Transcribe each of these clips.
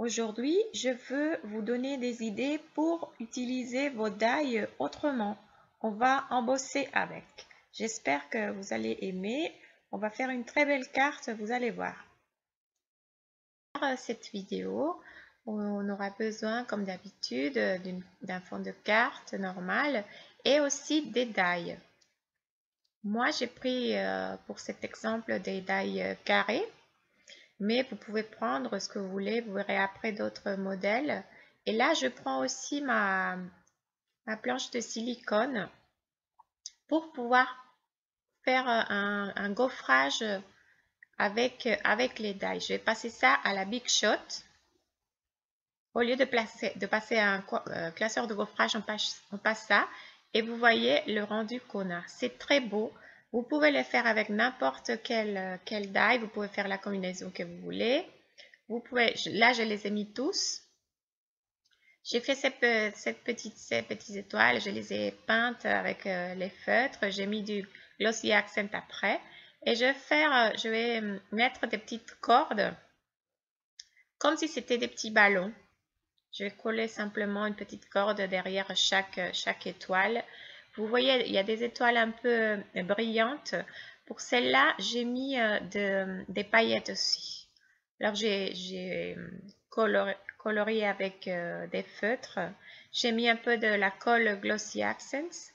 Aujourd'hui, je veux vous donner des idées pour utiliser vos die autrement. On va embosser avec. J'espère que vous allez aimer. On va faire une très belle carte, vous allez voir. Pour cette vidéo, on aura besoin, comme d'habitude, d'un fond de carte normal et aussi des die. Moi, j'ai pris pour cet exemple des die carrés. Mais vous pouvez prendre ce que vous voulez, vous verrez après d'autres modèles. Et là, je prends aussi ma planche de silicone pour pouvoir faire un gaufrage avec les die. Je vais passer ça à la Big Shot. Au lieu de passer à un classeur de gaufrage, on passe ça. Et vous voyez le rendu qu'on a. C'est très beau. Vous pouvez le faire avec n'importe quel die. Vous pouvez faire la combinaison que vous voulez. Vous pouvez, là, je les ai mis tous. J'ai fait ces petites étoiles, je les ai peintes avec les feutres. J'ai mis du glossy accent après. Et je vais mettre des petites cordes comme si c'était des petits ballons. Je vais coller simplement une petite corde derrière chaque étoile. Vous voyez, il y a des étoiles un peu brillantes. Pour celle-là, j'ai mis des paillettes aussi. Alors, j'ai colorié avec des feutres. J'ai mis un peu de la colle Glossy Accents.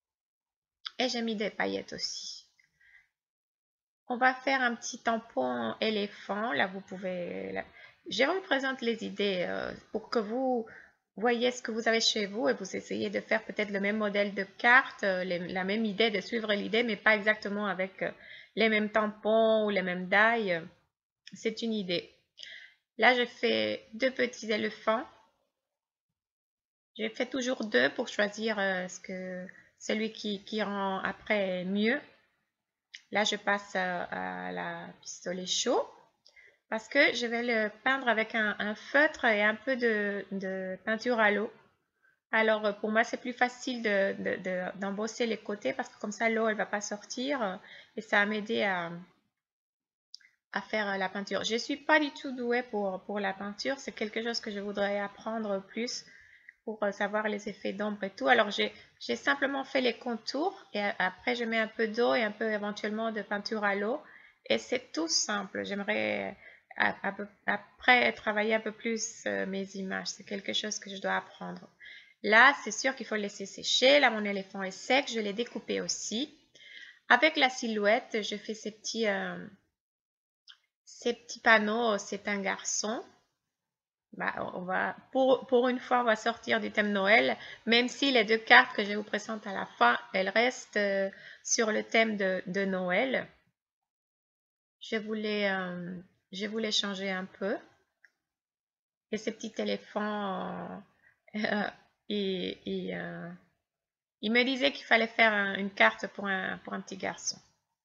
Et j'ai mis des paillettes aussi. On va faire un petit tampon éléphant. Là, vous pouvez... Je représente les idées pour que vous voyez ce que vous avez chez vous et vous essayez de faire peut-être le même modèle de carte, la même idée, de suivre l'idée, mais pas exactement avec les mêmes tampons ou les mêmes die. C'est une idée. Là, je fais deux petits éléphants. J'ai fait toujours deux pour choisir celui qui rend après mieux. Là, je passe à la pistolet chaud parce que je vais le peindre avec un feutre et un peu de peinture à l'eau. Alors, pour moi, c'est plus facile d'embosser les côtés parce que comme ça, l'eau, elle ne va pas sortir et ça va m'aider à faire la peinture. Je ne suis pas du tout douée pour la peinture. C'est quelque chose que je voudrais apprendre plus pour savoir les effets d'ombre et tout. Alors, j'ai simplement fait les contours et après, je mets un peu d'eau et un peu éventuellement de peinture à l'eau. Et c'est tout simple. J'aimerais après travailler un peu plus mes images. C'est quelque chose que je dois apprendre. Là, c'est sûr qu'il faut le laisser sécher. Là, mon éléphant est sec. Je l'ai découpé aussi. Avec la silhouette, je fais ces petits panneaux. C'est un garçon. Bah, pour une fois, on va sortir du thème Noël, même si les deux cartes que je vous présente à la fin, elles restent sur le thème de Noël. Je voulais changer un peu. Et ces petits éléphants, il me disait qu'il fallait faire une carte pour un petit garçon.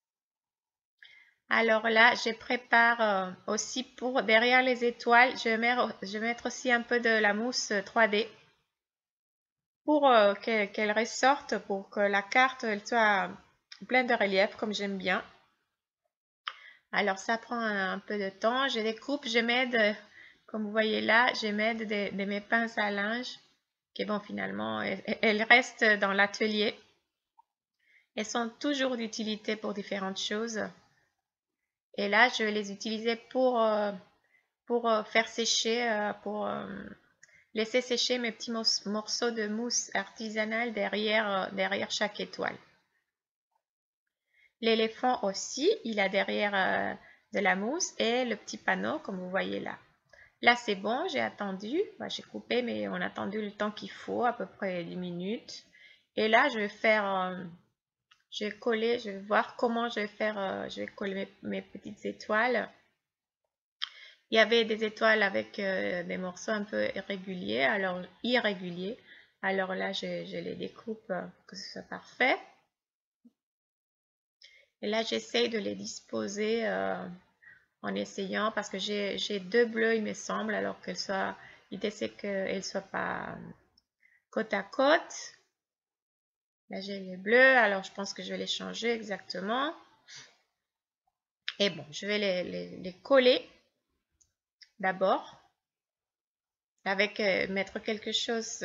Alors là, je prépare aussi pour derrière les étoiles, je vais mettre aussi un peu de la mousse 3D. Pour qu'elle ressorte, pour que la carte elle soit pleine de relief comme j'aime bien. Alors ça prend un peu de temps. Je découpe, je m'aide, comme vous voyez là, je m'aide de mes pinces à linge qui bon finalement elles restent dans l'atelier. Elles sont toujours d'utilité pour différentes choses. Et là je vais les utiliser pour faire sécher, pour laisser sécher mes petits morceaux de mousse artisanale derrière chaque étoile. L'éléphant aussi, il a derrière de la mousse et le petit panneau comme vous voyez là. Là c'est bon, j'ai attendu, j'ai coupé mais on a attendu le temps qu'il faut, à peu près 10 minutes. Et là je vais faire, je vais coller, je vais voir comment je vais faire, je vais coller mes petites étoiles. Il y avait des étoiles avec des morceaux un peu irréguliers, alors là je les découpe pour que ce soit parfait. Et là j'essaye de les disposer en essayant parce que j'ai deux bleus il me semble, alors l'idée c'est qu'elles ne soient pas côte à côte. Là j'ai les bleus, alors je pense que je vais les changer exactement. Et bon, je vais les coller d'abord. avec mettre quelque chose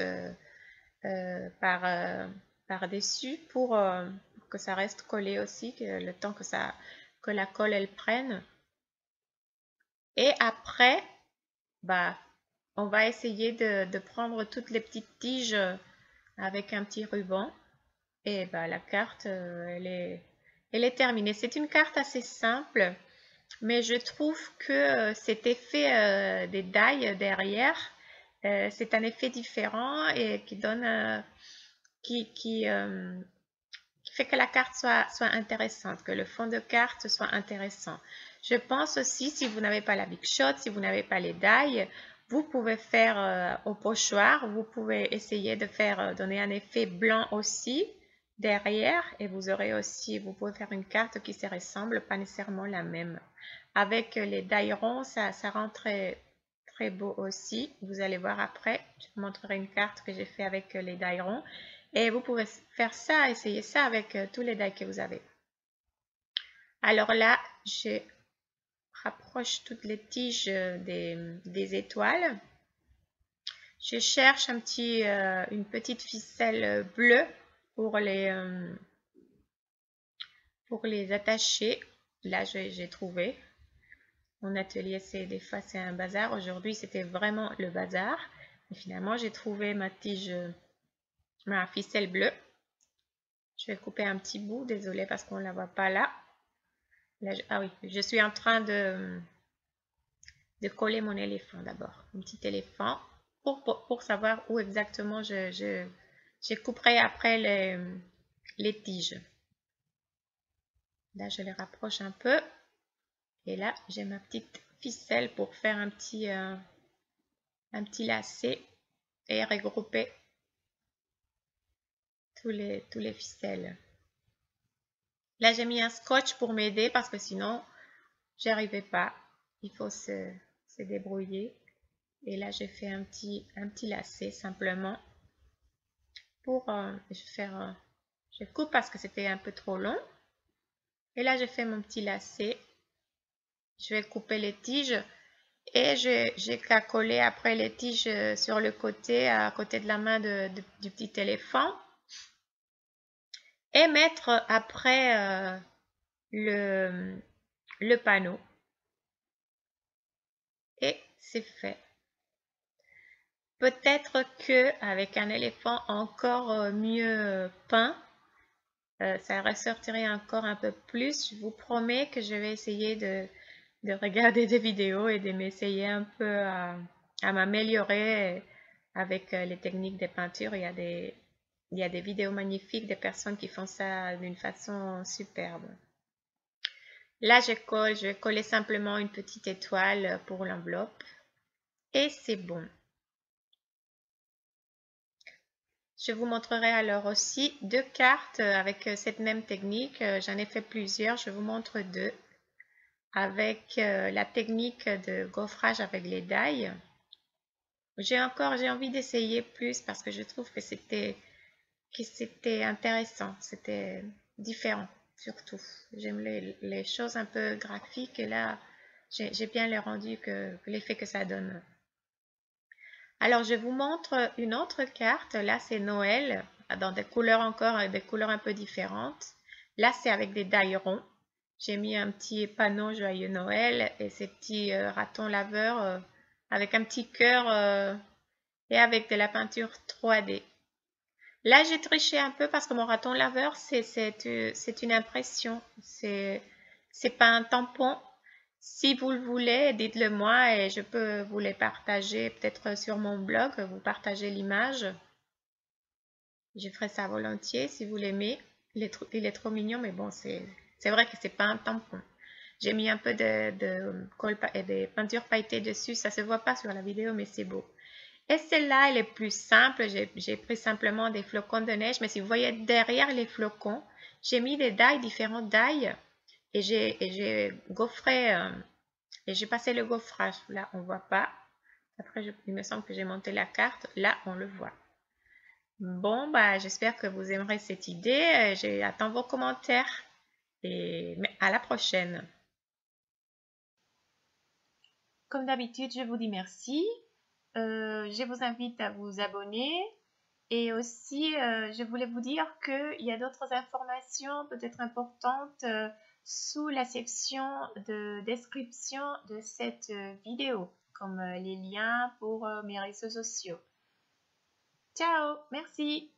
par-dessus pour que ça reste collé aussi, que le temps que la colle elle prenne. Et après, bah, on va essayer de prendre toutes les petites tiges avec un petit ruban. Et bah, la carte, elle est terminée. C'est une carte assez simple, mais je trouve que cet effet des dailles derrière, c'est un effet différent et qui donne, qui fait que la carte soit intéressante, que le fond de carte soit intéressant. Je pense aussi, si vous n'avez pas la Big Shot, si vous n'avez pas les dailles, vous pouvez faire au pochoir, vous pouvez essayer de faire donner un effet blanc aussi derrière et vous aurez aussi, vous pouvez faire une carte qui se ressemble, pas nécessairement la même. Avec les dailles ronds, ça rend très, très beau aussi. Vous allez voir après, je vous montrerai une carte que j'ai fait avec les dailles ronds. Et vous pouvez faire ça, essayer ça avec tous les dailles que vous avez. Alors là, je rapproche toutes les tiges des étoiles. Je cherche une petite ficelle bleue pour les attacher. Là, j'ai trouvé. Mon atelier, des fois, c'est un bazar. Aujourd'hui, c'était vraiment le bazar. Mais finalement, j'ai trouvé ma ficelle bleue. Je vais couper un petit bout. Désolée parce qu'on ne la voit pas là. Là, ah oui, je suis en train de coller mon éléphant d'abord. Un petit éléphant pour savoir où exactement je couperai après les tiges. Là, je les rapproche un peu. Et là, j'ai ma petite ficelle pour faire un petit lacet et regrouper tous les ficelles. Là, j'ai mis un scotch pour m'aider parce que sinon, j'y arrivais pas. Il faut se débrouiller. Et là, j'ai fait un petit lacet simplement pour je coupe parce que c'était un peu trop long. Et là, j'ai fait mon petit lacet. Je vais couper les tiges et j'ai qu'à coller après les tiges sur le côté, à côté de la main du petit éléphant. Et mettre après le panneau. Et c'est fait. Peut-être que avec un éléphant encore mieux peint, ça ressortirait encore un peu plus. Je vous promets que je vais essayer de regarder des vidéos et de m'essayer un peu à m'améliorer avec les techniques de peinture. Il y a des vidéos magnifiques des personnes qui font ça d'une façon superbe. Là, je vais coller simplement une petite étoile pour l'enveloppe et c'est bon. Je vous montrerai alors aussi deux cartes avec cette même technique. J'en ai fait plusieurs, je vous montre deux. Avec la technique de gaufrage avec les dailles. J'ai envie d'essayer plus parce que je trouve que c'était intéressant, c'était différent surtout. J'aime les choses un peu graphiques et là, j'ai bien le rendu que l'effet que ça donne. Alors, je vous montre une autre carte. Là, c'est Noël, dans des couleurs encore, des couleurs un peu différentes. Là, c'est avec des dailles ronds. J'ai mis un petit panneau Joyeux Noël et ces petits ratons laveurs avec un petit cœur et avec de la peinture 3D. Là, j'ai triché un peu parce que mon raton laveur, c'est une impression. C'est pas un tampon. Si vous le voulez, dites-le moi et je peux vous les partager peut-être sur mon blog, vous partagez l'image. Je ferai ça volontiers si vous l'aimez. Il est trop mignon, mais bon, c'est vrai que c'est pas un tampon. J'ai mis un peu de peinture pailletée dessus, ça se voit pas sur la vidéo, mais c'est beau. Et celle-là, elle est plus simple, j'ai pris simplement des flocons de neige, mais si vous voyez derrière les flocons, j'ai mis des dailles, différentes dailles, et j'ai gaufré, et j'ai passé le gaufrage. Là, on voit pas. Après, il me semble que j'ai monté la carte. Là, on le voit. Bon, bah, j'espère que vous aimerez cette idée. J'attends vos commentaires. Et à la prochaine. Comme d'habitude, je vous dis merci. je vous invite à vous abonner. Et aussi, je voulais vous dire qu'il y a d'autres informations peut-être importantes sous la section de description de cette vidéo, comme les liens pour mes réseaux sociaux. Ciao, merci!